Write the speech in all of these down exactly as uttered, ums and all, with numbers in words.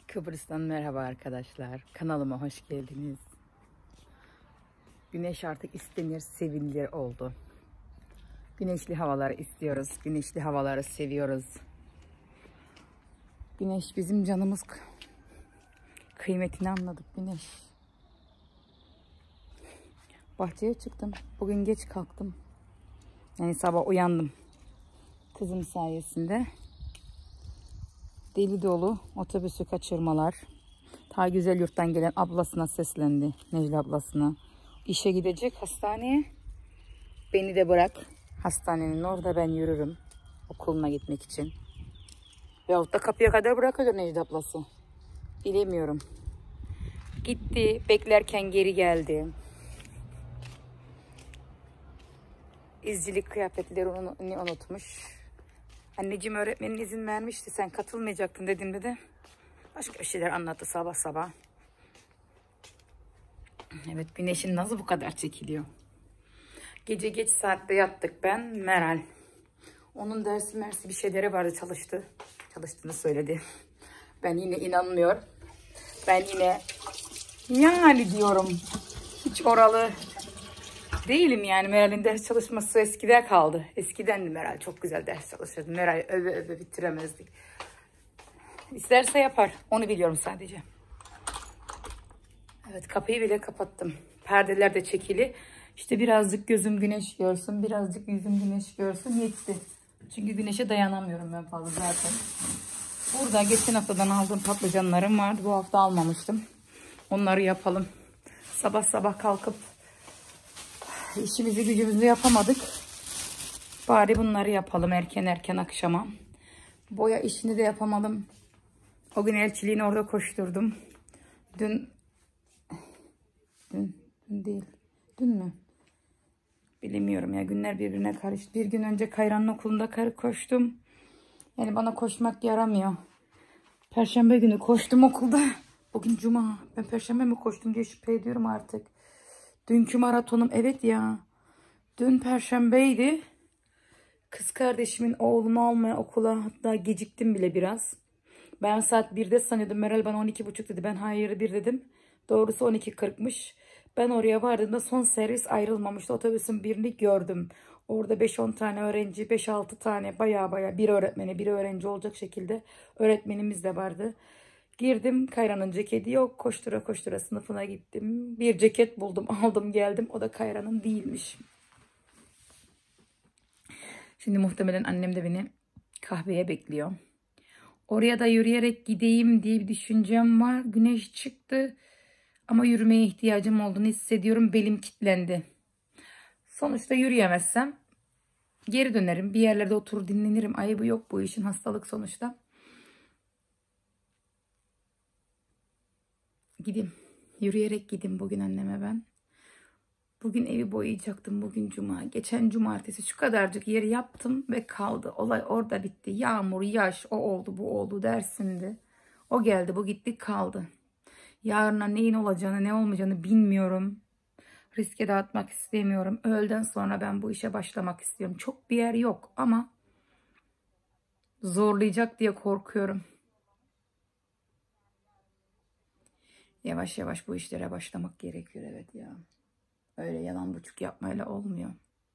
Kıbrıs'tan merhaba arkadaşlar. Kanalıma hoş geldiniz. Güneş artık istenir, sevilir oldu. Güneşli havaları istiyoruz. Güneşli havaları seviyoruz. Güneş bizim canımız. Kıymetini anladık güneş. Bahçeye çıktım. Bugün geç kalktım. Yani sabah uyandım. Kızım sayesinde. Deli dolu otobüsü kaçırmalar. Ta güzel yurttan gelen ablasına seslendi. Necla ablasına. İşe gidecek hastaneye. Beni de bırak. Hastanenin orada ben yürürüm. Okuluna gitmek için. Veyahut da kapıya kadar bırakır Necla ablası. Bilemiyorum. Gitti. Beklerken geri geldi. İzcilik kıyafetlerini unutmuş. Anneciğim öğretmenin izin vermişti. Sen katılmayacaktın dediğimde de başka bir şeyler anlattı sabah sabah. Evet, güneşin nazı bu kadar çekiliyor. Gece geç saatte yattık ben, Meral. Onun dersi mersi bir şeyleri vardı, çalıştı. Çalıştığını söyledi. Ben yine inanmıyor. Ben yine yani diyorum. Hiç oralı değilim yani. Meral'in ders çalışması eskide kaldı. Eskidendi Meral. Çok güzel ders çalışırdı. Meral öve öve bitiremezdik. İsterse yapar. Onu biliyorum sadece. Evet, kapıyı bile kapattım. Perdeler de çekili. İşte birazcık gözüm güneş görsün. Birazcık yüzüm güneş görsün. Yetti. Çünkü güneşe dayanamıyorum ben fazla zaten. Burada geçen haftadan aldığım patlıcanlarım vardı. Bu hafta almamıştım. Onları yapalım. Sabah sabah kalkıp işimizi gücümüzü yapamadık. Bari bunları yapalım erken erken akşama. Boya işini de yapamadım. O gün elçiliğini orada koşturdum. Dün Dün, dün değil. Dün mü? Bilemiyorum ya. Günler birbirine karıştı. Bir gün önce Kayran'ın okulunda koştum. Yani bana koşmak yaramıyor. Perşembe günü koştum okulda. Bugün cuma. Ben perşembe mi koştum diye şüphe ediyorum artık. Dünkü maratonum, evet ya. Dün perşembeydi. Kız kardeşimin oğlunu almaya okula, hatta geciktim bile biraz. Ben saat birde sanıyordum. Meral bana on iki buçuk dedi. Ben hayır bir dedim. Doğrusu on iki kırkmış. Ben oraya vardığımda son servis ayrılmamıştı. Otobüsün birini gördüm. Orada beş on tane öğrenci, beş altı tane baya baya bir öğretmeni, bir öğrenci olacak şekilde öğretmenimiz de vardı. Girdim, Kayran'ın ceketi yok. Koştura koştura sınıfına gittim. Bir ceket buldum, aldım geldim. O da Kayran'ın değilmiş. Şimdi muhtemelen annem de beni kahveye bekliyor. Oraya da yürüyerek gideyim diye bir düşüncem var. Güneş çıktı. Ama yürümeye ihtiyacım olduğunu hissediyorum. Belim kilitlendi. Sonuçta yürüyemezsem geri dönerim. Bir yerlerde oturur dinlenirim. Ayıbı yok bu işin, hastalık sonuçta. Gideyim. Yürüyerek gideyim bugün anneme ben. Bugün evi boyayacaktım. Bugün cuma. Geçen cumartesi şu kadarcık yeri yaptım ve kaldı. Olay orada bitti. Yağmur, yaş, o oldu, bu oldu dersindi. O geldi, bu gitti, kaldı. Yarına neyin olacağını, ne olmayacağını bilmiyorum. Riske de atmak istemiyorum. Öğleden sonra ben bu işe başlamak istiyorum. Çok bir yer yok ama zorlayacak diye korkuyorum. Yavaş yavaş bu işlere başlamak gerekiyor, evet ya. Öyle yalan buçuk yapmayla olmuyor.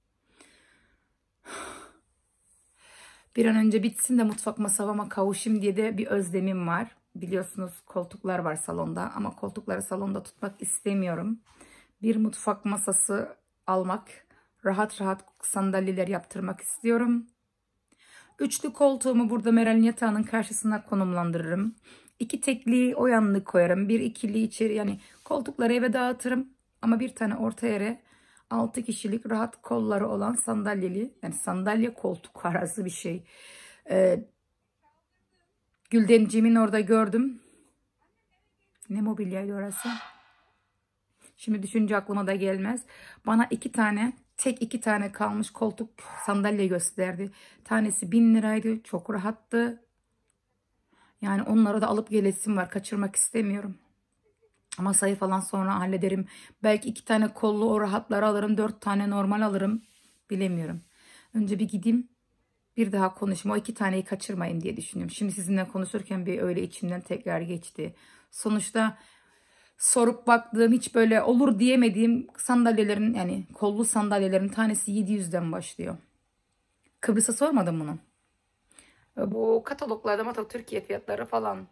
Bir an önce bitsin de mutfak masama kavuşayım diye de bir özlemim var. Biliyorsunuz koltuklar var salonda ama koltukları salonda tutmak istemiyorum. Bir mutfak masası almak, rahat rahat sandalyeler yaptırmak istiyorum. Üçlü koltuğumu burada Meral'in yatağının karşısına konumlandırırım. İki tekliği o yanına koyarım. Bir ikili içeri, yani koltukları eve dağıtırım. Ama bir tane orta yere altı kişilik rahat kolları olan sandalyeli, yani sandalye koltuk arası bir şey. Ee, Güldenciğimin orada gördüm. Ne mobilyaydı orası? Şimdi düşünce aklıma da gelmez. Bana iki tane, tek iki tane kalmış koltuk sandalye gösterdi. Tanesi bin liraydı. Çok rahattı. Yani onları da alıp gelesim var. Kaçırmak istemiyorum. Masayı falan sonra hallederim. Belki iki tane kollu o rahatları alırım. Dört tane normal alırım. Bilemiyorum. Önce bir gideyim. bir daha konuşma. O iki taneyi kaçırmayayım diye düşünüyorum. Şimdi sizinle konuşurken bir öyle içimden tekrar geçti. Sonuçta sorup baktığım, hiç böyle olur diyemediğim sandalyelerin, yani kollu sandalyelerin tanesi yedi yüzden başlıyor. Kıbrıs'a sormadım bunu. Bu kataloglarda mata Türkiye fiyatları falan.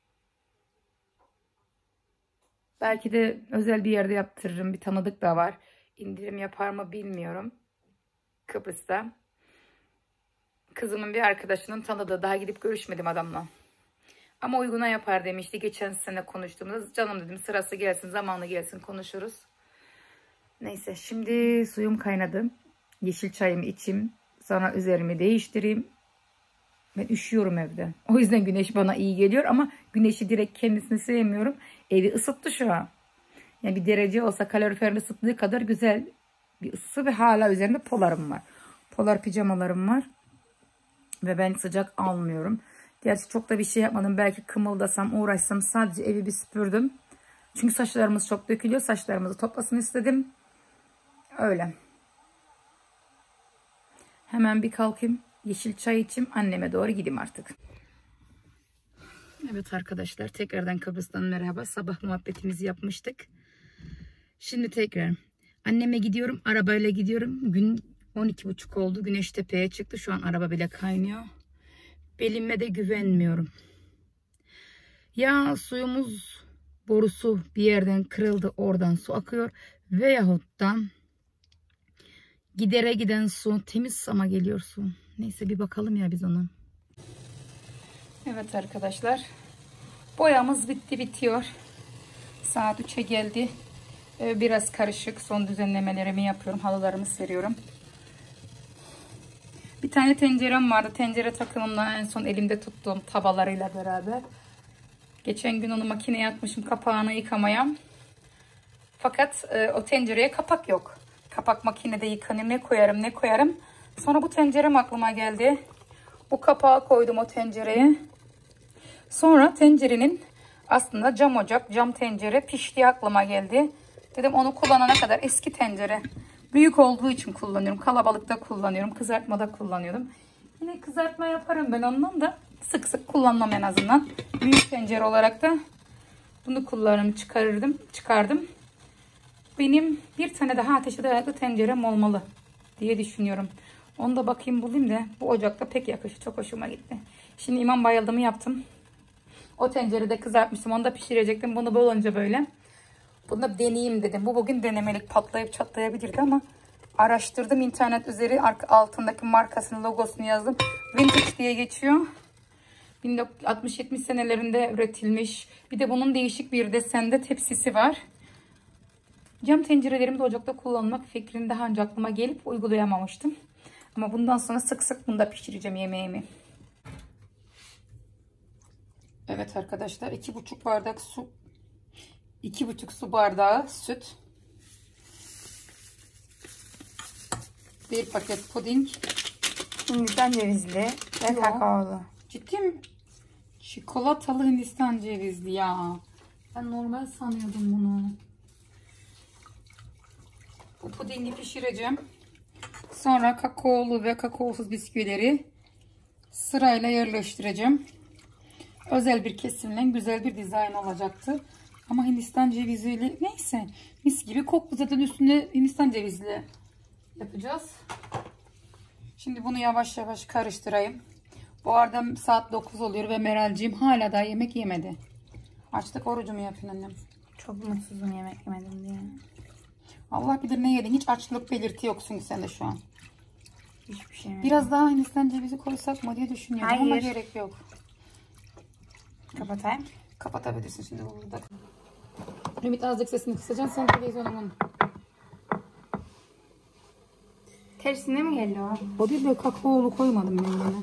Belki de özel bir yerde yaptırırım. Bir tanıdık da var. İndirim yapar mı bilmiyorum. Kıbrıs'ta. Kızımın bir arkadaşının tanıdığı. Daha gidip görüşmedim adamla. Ama uyguna yapar demişti. Geçen sene konuştuğumuzda canım dedim, sırası gelsin, zamanı gelsin, konuşuruz. Neyse, şimdi suyum kaynadı. Yeşil çayımı içeyim. Sonra üzerimi değiştireyim. Ben üşüyorum evde. O yüzden güneş bana iyi geliyor ama güneşi direkt kendisini sevmiyorum. Evi ısıttı şu an. Yani bir derece olsa kaloriferin ısıttığı kadar güzel bir ısı ve hala üzerinde polarım var. Polar pijamalarım var. Ve ben sıcak almıyorum. Gerçi çok da bir şey yapmadım. Belki kımıldasam, uğraşsam, sadece evi bir süpürdüm. Çünkü saçlarımız çok dökülüyor. Saçlarımızı toplasın istedim. Öyle. Hemen bir kalkayım. Yeşil çay içeyim. Anneme doğru gideyim artık. Evet arkadaşlar, tekrardan Kıbrıs'tan merhaba. Sabah muhabbetimizi yapmıştık. Şimdi tekrar anneme gidiyorum. Arabayla gidiyorum. Gün on iki buçuk oldu. Güneş tepeye çıktı. Şu an araba bile kaynıyor. Belime de güvenmiyorum. Ya suyumuz borusu bir yerden kırıldı. Oradan su akıyor. Veyahut da gidere giden su temiz ama geliyor su. Neyse, bir bakalım ya biz ona. Evet arkadaşlar. Boyamız bitti, bitiyor. Saat üçe geldi. Biraz karışık. Son düzenlemelerimi yapıyorum. Halılarımı seriyorum. Bir tane tencerem vardı. Tencere takımımla en son elimde tuttuğum tavalarıyla beraber. Geçen gün onu makineye atmışım kapağını yıkamaya. Fakat e, o tencereye kapak yok. Kapak makinede yıkanır. Ne koyarım ne koyarım. Sonra bu tencerem aklıma geldi. Bu kapağı koydum o tencereye. Sonra tencerenin aslında cam ocak, cam tencere piştiği aklıma geldi. Dedim onu kullanana kadar, eski tencere. Büyük olduğu için kullanıyorum. Kalabalıkta kullanıyorum. Kızartmada kullanıyordum. Yine kızartma yaparım ben ondan da. Sık sık kullanmam en azından. Büyük tencere olarak da bunu kullanırım. Çıkarırdım. Çıkardım. Benim bir tane daha ateşe dayanıklı tencerem olmalı diye düşünüyorum. Onu da bakayım bulayım da bu ocakta pek yakışır. Çok hoşuma gitti. Şimdi imam bayıldımı yaptım. O tencerede kızartmıştım. Onu da pişirecektim. Bunu bolunca böyle. Bunu da deneyeyim dedim. Bu bugün denemelik, patlayıp çatlayabilirdi ama araştırdım internet üzeri, altındaki markasının logosunu yazdım. Vintage diye geçiyor. altmış yetmiş senelerinde üretilmiş. Bir de bunun değişik bir desende tepsisi var. Cam tencerelerimi de ocakta kullanmak fikrini daha önce aklıma gelip uygulayamamıştım. Ama bundan sonra sık sık bunda pişireceğim yemeğimi. Evet arkadaşlar, iki buçuk bardak su, iki buçuk su bardağı süt, bir paket puding, Hindistan cevizli ve Yo. kakaolu. Ciddi mi? Çikolatalı Hindistan cevizli ya. Ben normal sanıyordum bunu. Bu pudingi pişireceğim. Sonra kakaolu ve kakaosuz bisküvileri sırayla yerleştireceğim. Özel bir kesimle güzel bir dizayn olacaktı. Ama Hindistan ceviziyle, neyse, mis gibi koktu. Zaten üstüne Hindistan cevizli yapacağız. Şimdi bunu yavaş yavaş karıştırayım. Bu arada saat dokuz oluyor ve Meralciğim hala daha yemek yemedi. Açlık orucu mu yapıyorsun annem? Çok mutsuzum yemek yemedim diye. Allah bilir ne yedin. Hiç açlık belirti yoksun sen de şu an. Hiçbir şey yemedim. Biraz daha Hindistan cevizi koysak mı diye düşünüyorum. Hayır. Ama gerek yok. Kapatayım. Kapatabilirsin şimdi burada. Ümit azıcık sesini kısacaksın. Sen televizyonumun. Tersine mi geliyor? O değil, böyle kakaolu koymadım ben yine.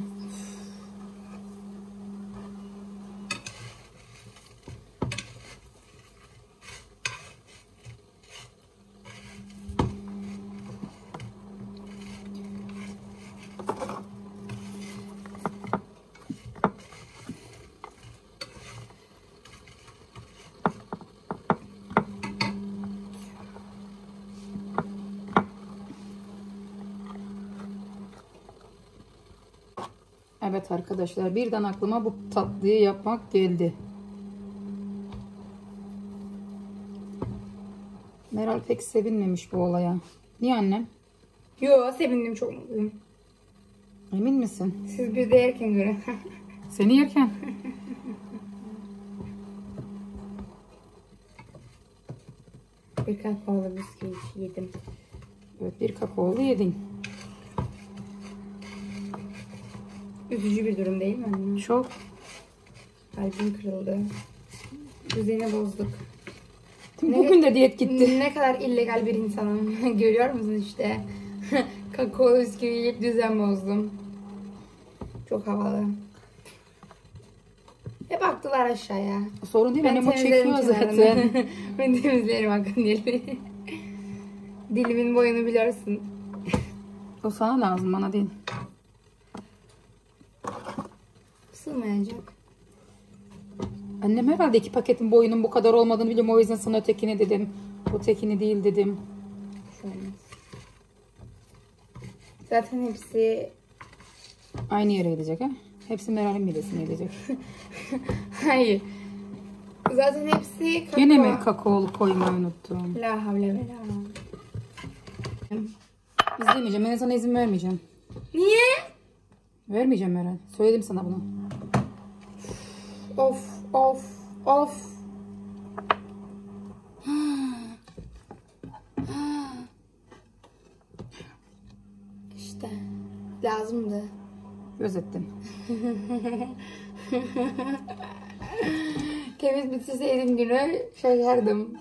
Evet arkadaşlar, birden aklıma bu tatlıyı yapmak geldi. Meral pek sevinmemiş bu olaya. Niye annem? Yo, sevindim, çok mutluyum. Emin misin? Siz bir de yerken göre. Seni yerken. Bir kakaolu bisküvi yedim. Evet, bir kakaolu yedin. Üzücü bir durum değil mi anne? Çok. Kalbim kırıldı. Düzeni bozduk. Bugün de diyet gitti. Ne kadar illegal bir insanım. Görüyor musun işte. Kakaolu bisküvi yiyip düzen bozdum. Çok havalı. Hep baktılar aşağıya. Sorun değil, benim o çekiyor zaten. Ben temizlerim hakkın dilimi. Dilimin boyunu biliyorsun. O sana lazım, bana değil. Sığmayacak. Annem herhalde iki paketin boyunun bu kadar olmadığını biliyorum. O yüzden sana ötekini dedim. Bu tekini değil dedim. Şöyle. Zaten hepsi Aynı yere gidecek ha. Hepsi Meral'in midesine gidecek. hayır. Zaten hepsi kakao. Yine mi kakaolu koymayı unuttum? La havle ve la. İzlemeyeceğim. Ben sana izin vermeyeceğim. Niye? Vermeyeceğim Meral. Söyledim sana bunu. Of of of. İşte lazımdı. Gözettim. Temiz bitirseydim günü şaşardım.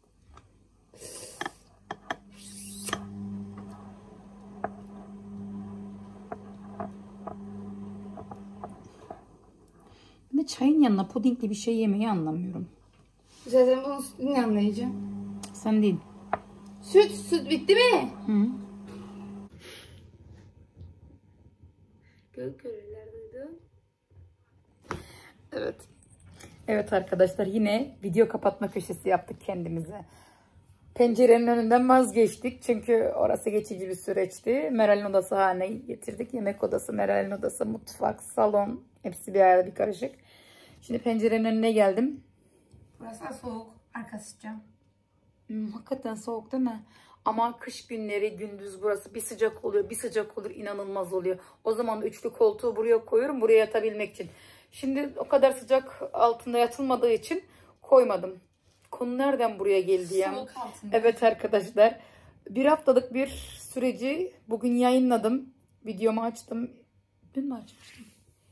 Ben de çayın yanına pudingli bir şey yemeyi anlamıyorum. Zaten bunu sütünü anlayacağım. Sen değil. Süt, süt bitti mi? Hı. Gök görürler duydun. Evet. Evet arkadaşlar, yine video kapatma köşesi yaptık kendimize. Pencerenin önünden vazgeçtik. Çünkü orası geçici bir süreçti. Meral'in odası haline getirdik. Yemek odası, Meral'in odası, mutfak, salon. Hepsi bir arada, bir karışık. Şimdi pencerenin önüne geldim. Burası soğuk. Arkası sıcak. Hmm, hakikaten soğuk değil mi? Ama kış günleri gündüz burası bir sıcak oluyor, bir sıcak olur, inanılmaz oluyor. O zaman da üçlü koltuğu buraya koyuyorum, buraya yatabilmek için. Şimdi o kadar sıcak altında yatılmadığı için koymadım. Konu nereden buraya geldi ya? Soğuk altında. Evet arkadaşlar, bir haftalık bir süreci bugün yayınladım. Videomu açtım. Dün mü açmıştım?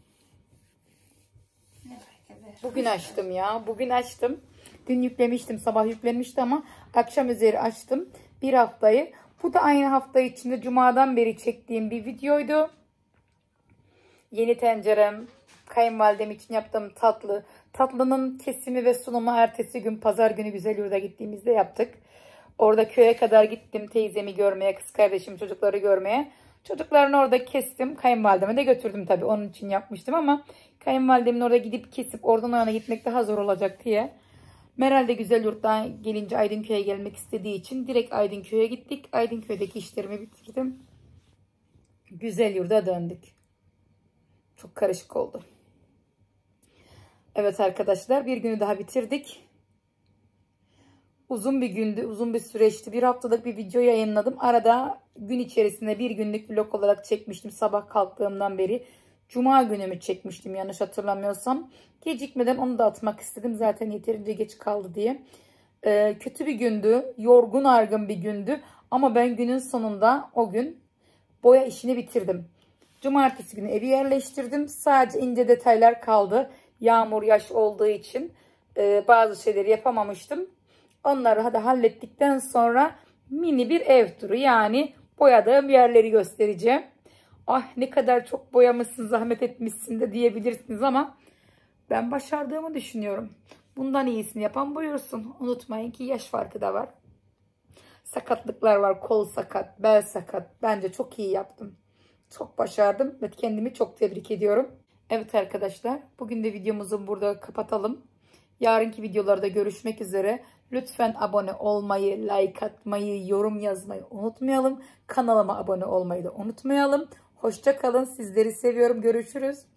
Ne fark eder? Bugün açtım ya. Bugün açtım. Dün yüklemiştim. Sabah yüklenmişti ama akşam üzeri açtım. Bir haftayı. Bu da aynı hafta içinde Cuma'dan beri çektiğim bir videoydu. Yeni tencerem. Kayınvalidem için yaptığım tatlı. Tatlının kesimi ve sunumu ertesi gün pazar günü Güzelyurt'a gittiğimizde yaptık. Orada köye kadar gittim teyzemi görmeye, kız kardeşim, çocukları görmeye. Çocuklarını orada kestim. Kayınvalideme de götürdüm tabii. Onun için yapmıştım ama kayınvalidemin orada gidip kesip oradan oraya gitmek daha zor olacak diye. Meral de Güzelyurt'tan gelince Aydınköy'e gelmek istediği için direkt Aydınköy'e gittik. Aydınköy'deki işlerimi bitirdim. Güzelyurt'a döndük. Çok karışık oldu. Evet arkadaşlar, bir günü daha bitirdik. Uzun bir gündü, uzun bir süreçti. Bir haftalık bir video yayınladım. Arada gün içerisinde bir günlük vlog olarak çekmiştim. Sabah kalktığımdan beri. Cuma günümü çekmiştim yanlış hatırlamıyorsam. Gecikmeden onu da atmak istedim. Zaten yeterince geç kaldı diye. Ee, kötü bir gündü. Yorgun argın bir gündü. Ama ben günün sonunda o gün boya işini bitirdim. Cumartesi günü evi yerleştirdim. Sadece ince detaylar kaldı. Yağmur, yaş olduğu için e, bazı şeyleri yapamamıştım. Onları da hallettikten sonra mini bir ev turu, yani boyadığım yerleri göstereceğim. Ah ne kadar çok boyamışsın, zahmet etmişsin de diyebilirsiniz ama ben başardığımı düşünüyorum. Bundan iyisini yapan buyursun. Unutmayın ki yaş farkı da var. Sakatlıklar var. Kol sakat, bel sakat. Bence çok iyi yaptım. Çok başardım ve kendimi çok tebrik ediyorum. Evet arkadaşlar, bugün de videomuzu burada kapatalım. Yarınki videolarda görüşmek üzere. Lütfen abone olmayı, like atmayı, yorum yazmayı unutmayalım. Kanalıma abone olmayı da unutmayalım. Hoşça kalın. Sizleri seviyorum. Görüşürüz.